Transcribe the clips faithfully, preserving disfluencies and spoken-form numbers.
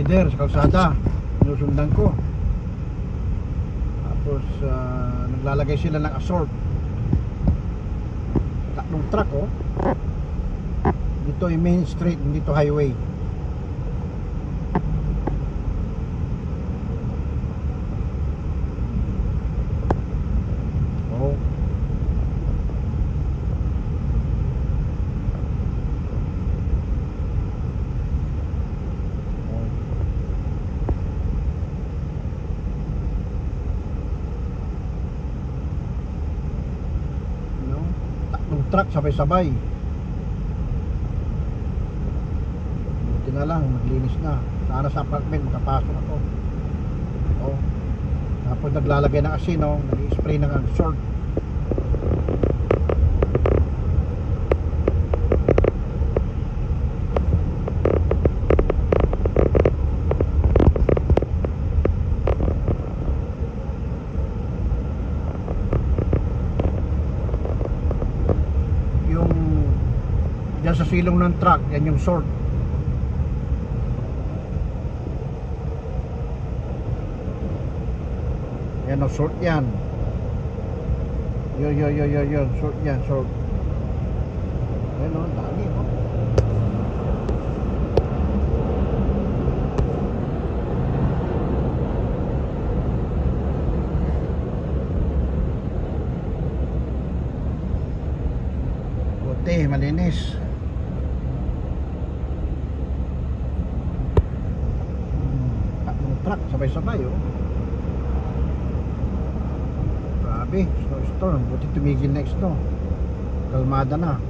pader sa kalsada, sinusundan ko. Tapos uh, naglalagay sila ng assault. Tatlong truck, oh. Dito ay main street, dito highway. Oh. No? Tatlong truck sabay-sabay. Buti na lang, maglinis na. Sana sa apartment, makapasok ako. Oh. Tapos naglalagay ng asin, oh. Nag-spray ng salt. Yung dyan sa silong ng truck, yan yung salt. Yan o, short yan. Yo yo yo yo yo, short yan, short. Yan o, dami o. Buti, malinis. Hmm, tatlong truck, sabay-sabay o. Grabe, snowstorm. Buti tumigil na snow. Kalmada na.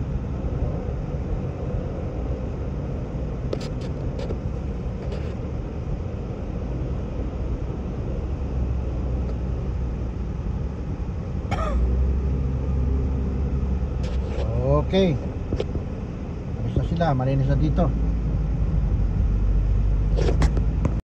Okay. Alis na sila, malinis na dito.